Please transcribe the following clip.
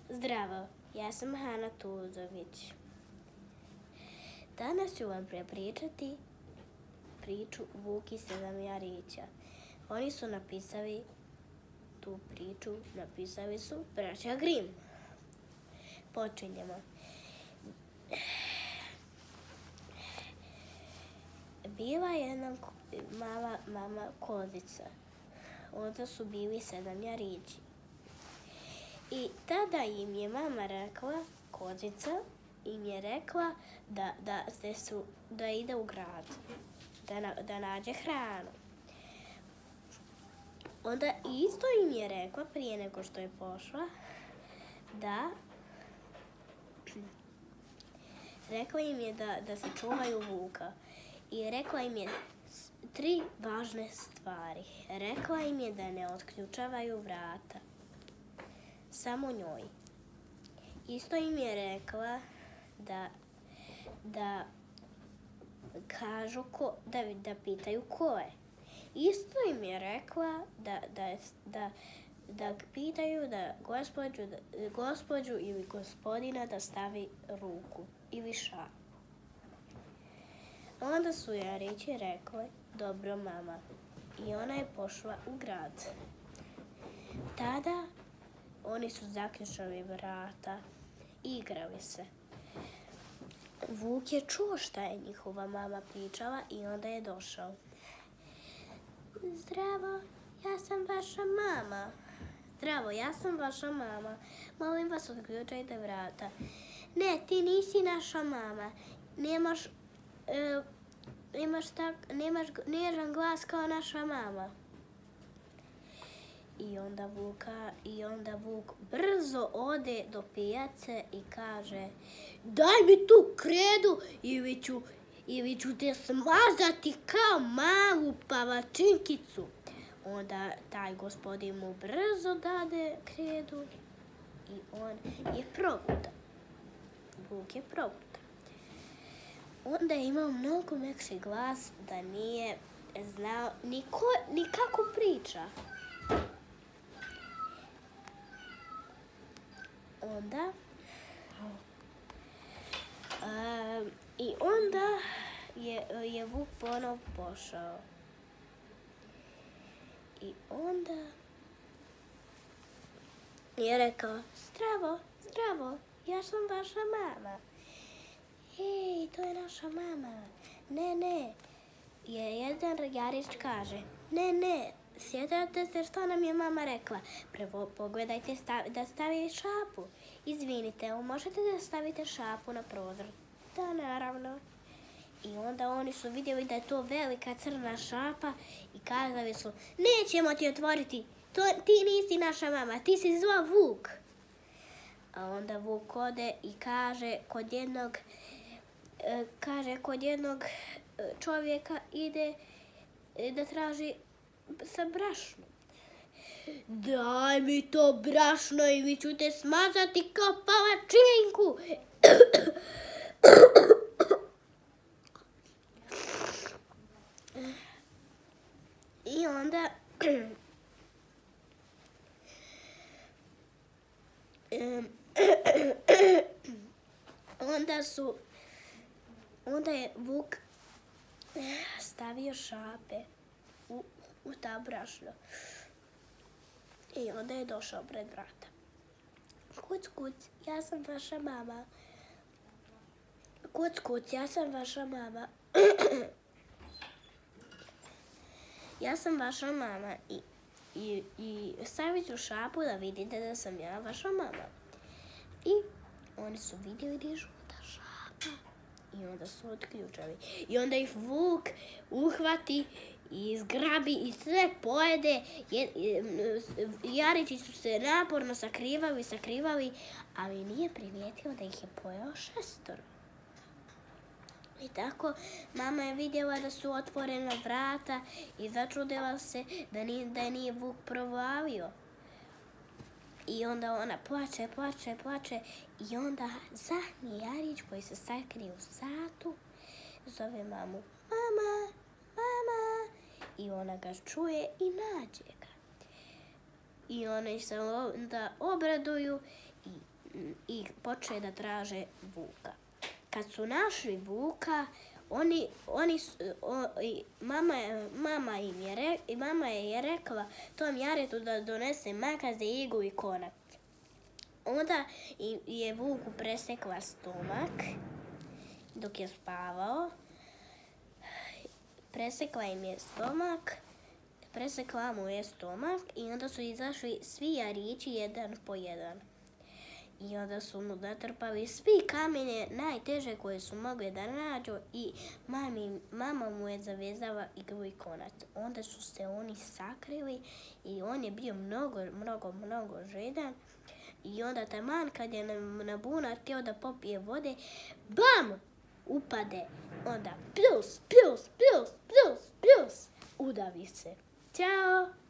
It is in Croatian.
Zdravo, ja sam Hana Tuzović. Danas ću vam prepričati priču Vuk i 7 jarića. Oni su napisali tu priču, napisali su braća Grimm. Počinjemo. Bila je jedna mama kozica. Onda su bili 7 jarići. I tada im je mama rekla, kozica im je rekla da ide u grad, da nađe hranu. Onda isto im je rekla prije nego što je pošla rekla im je da se čuvaju vuka. I rekla im je 3 važne stvari. Rekla im je da ne otključavaju vrata. Samo njoj. Isto im je rekla da kažu da pitaju ko je. Isto im je rekla da pitaju gospođu ili gospodina da stavi ruku ili šapu. Onda su jarići rekli, dobro mama. I ona je pošla u grad. Tada oni su zaključali vrata i igrali se. Vuk je čuo šta je njihova mama pričala i onda je došao. Zdravo, ja sam vaša mama. Zdravo, ja sam vaša mama. Molim vas, otključajte vrata. Ne, ti nisi naša mama. Nemaš nježan glas kao naša mama. I onda Vuk brzo ode do pijace i kaže, daj mi tu kredu ili ću te smazati kao malu palačinkicu. Onda taj gospodin mu brzo dade kredu i on je probudan. Vuk je probudan. Onda je imao mnogo mekši glas da nije znao ni kako priča. Onda je Vuk ponov pošao. I onda je rekao, zdravo, ja sam vaša mama. Hej, to je naša mama. Ne. Jedan jarić kaže, ne, sjećate se što nam je mama rekla. Prvo pogledajte da stavi šapu. Izvinite, možete da stavite šapu na prozor? Da, naravno. I onda oni su vidjeli da je to velika crna šapa i kazali su, nećemo ti otvoriti, ti nisi naša mama, ti si zlo Vuk. A onda Vuk ode i kaže kod jednog čovjeka ide da traži sa brašnom. Daj mi to brašno ili ću te smazati kao palačinku. I onda je Vuk stavio šape u ta brašna. I onda je došao pred vrata. Kuc, ja sam vaša mama. Kuc, ja sam vaša mama. Ja sam vaša mama i stavit ću šapu da vidite da sam ja vaša mama. I oni su vidjeli da je žuta šapa. I onda su otključali. I onda ih Vuk uhvati i zgrabi i sve pojede. Jarići su se naporno sakrivali, ali nije primijetio da ih je pojeo 6. I tako mama je vidjela da su otvorena vrata i začudila se da nije Vuk provalio. I onda ona plače i onda zadnji jarić koji se sakrije u satu zove mamu, mama. I ona ga čuje i nađe ga. I oni se onda obraduju i i počeli da traže vuka. Kad su našli vuka, mama je rekla tom jaretu da donese makaze, iglu i konac. Onda je vuku presekla stomak dok je spavao. Presekla mu je stomak i onda su izašli svi jarići jedan po jedan. I onda su mu natrpali svi kamenje najteže koje su mogli da nađu i mama mu je zavezala iglu i konac. Onda su se oni sakrili i on je bio mnogo žedan. I onda taman kad je na bunar htio da popije vode, bam! Upade. Onda plus, udavi se. Ćao!